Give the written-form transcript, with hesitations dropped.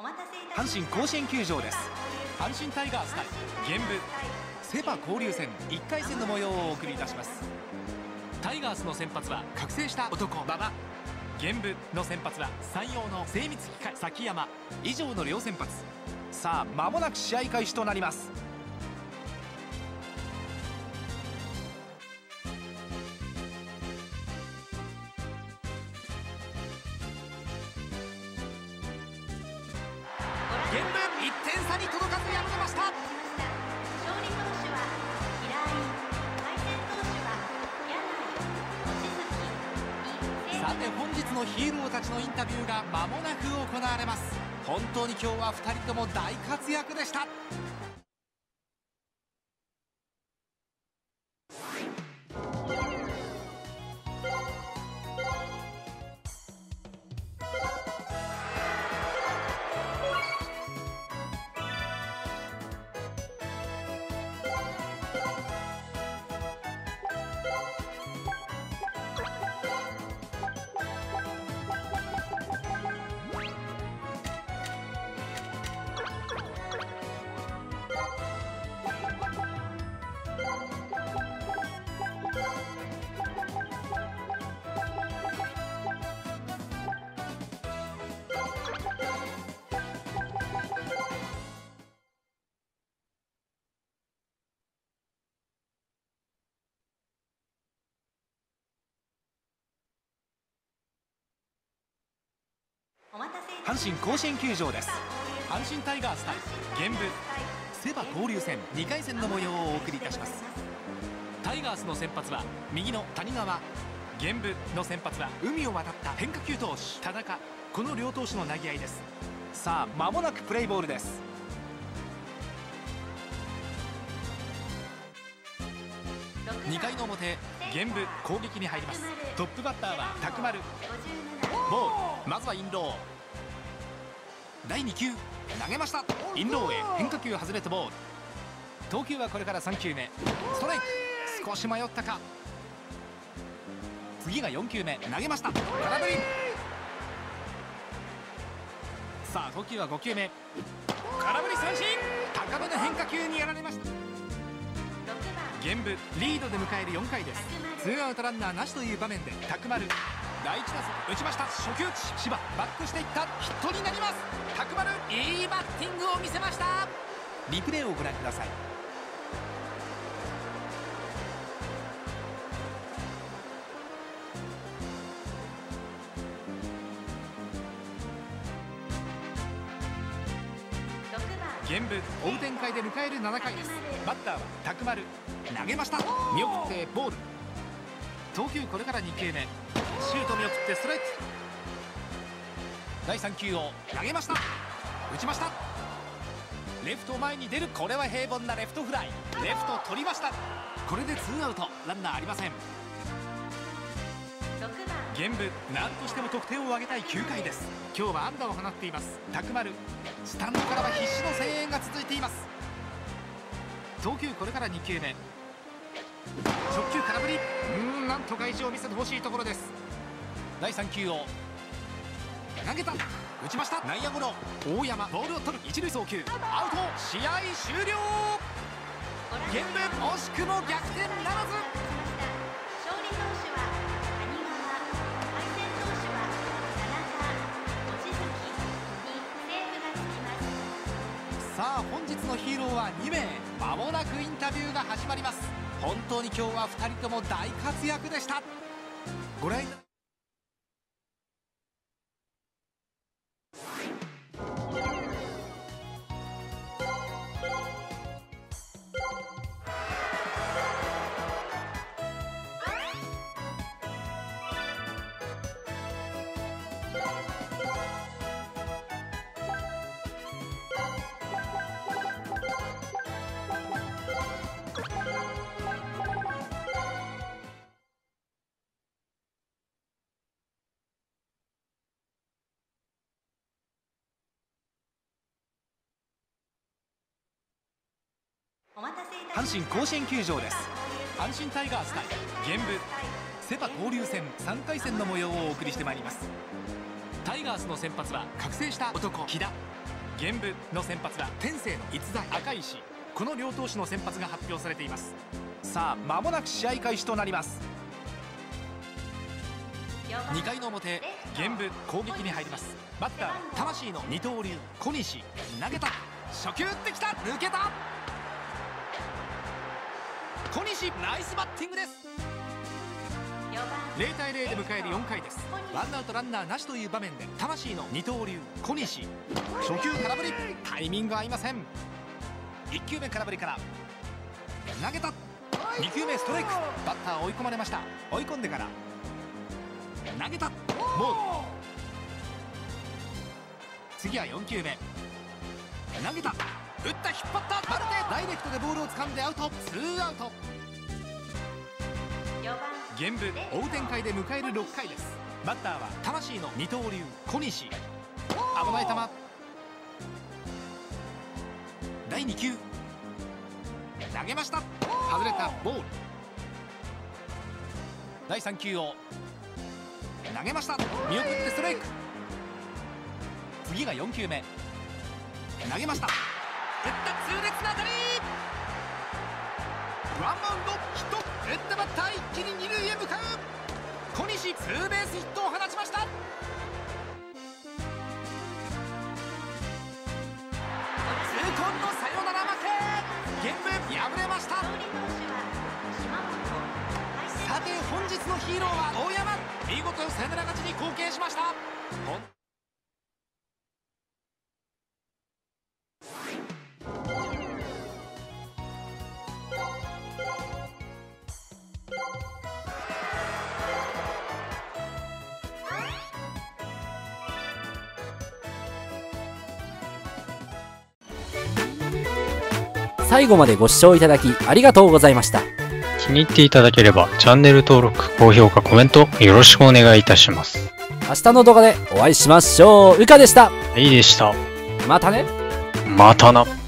阪神甲子園球場です。阪神タイガース対玄武セ・パ交流戦1回戦の模様をお送りいたします。タイガースの先発は覚醒した男馬場、玄武の先発は山陽の精密機械崎山、以上の両先発。さあ間もなく試合開始となります。玄武1点差に届かず敗れました。さて本日のヒーローたちのインタビューが間もなく行われます。本当に今日は2人とも大活躍でした。阪神甲子園球場です。阪神タイガース対玄武セ・パ交流戦2回戦の模様をお送りいたします。タイガースの先発は右の谷川、玄武の先発は海を渡った変化球投手田中、この両投手の投げ合いです。さあ間もなくプレイボールです。2回の表玄武攻撃に入ります。トップバッターは徳丸、ボール、まずはインロー、第2球投げました。インローへ変化球外れてボール。投球はこれから3球目ストライク、少し迷ったか。次が4球目投げました。空振り。さあ投球は5球目空振り三振。高めの変化球にやられました。玄武リードで迎える4回です。ツーアウトランナーなしという場面で徳丸第1打席打ちました。初球打ち芝バックしていった、ヒットになります。徳丸いいバッティングを見せました。リプレイをご覧ください。玄武追う展開で迎える7回です。バッターは徳丸投げました。見送ってボール。投球これから2球目シュート見送ってストライク。第3球を投げました。打ちました。レフト前に出る、これは平凡なレフトフライ。レフト取りました。これでツーアウト、ランナーありません。玄武何としても得点を挙げたい9回です。今日は安打を放っています徳丸。スタンドからは必死の声援が続いています。投球これから2球目直球空振り。なんとか意地を見せてほしいところです。第3球を投げた、打ちました。内野ゴロ。大山ボールを取る、一塁送球アウト。試合終了。玄武惜しくも逆転ならず。さあ本日のヒーローは2名。間もなくインタビューが始まります。本当に今日は2人とも大活躍でした。ご覧阪神甲子園球場です。阪神タイガース対玄武セ・パ交流戦3回戦の模様をお送りしてまいります。タイガースの先発は覚醒した男木田、 玄武の先発は天性の逸材赤石。この両投手の先発が発表されています。さあ間もなく試合開始となります。2回の表、玄武攻撃に入ります。バッターは魂の二刀流小西。投げた、初球打ってきた、抜けた。小西ナイスバッティングです。0対0で迎える4回です。ワンアウトランナーなしという場面で魂の二刀流小西。初球空振り、タイミング合いません。1球目空振りから投げた。2球目ストライク。バッター追い込まれました。追い込んでから投げた。ボール。次は4球目投げた、打った、引っ張った、まるでダイレクトでボールを掴んでアウト。2アウト。玄武追う展開で迎える6回です。バッターは魂の二刀流小西。危ない球。第2球投げました。外れた、ボール。第3球を投げました。見送ってストライク。次が4球目投げました。打った、痛烈な当たり。ワンバウンドヒット。打ったバッター一気に二塁へ向かう。小西ツーベースヒットを放ちました。痛恨のサヨナラ負け。玄武敗れました。さて本日のヒーローは大山。見事サヨナラ勝ちに貢献しました。 最後までご視聴いただきありがとうございました。 気に入っていただければチャンネル登録、高評価、コメントよろしくお願いいたします。 明日の動画でお会いしましょう。うかでした。 いいでした。 またね。 またな。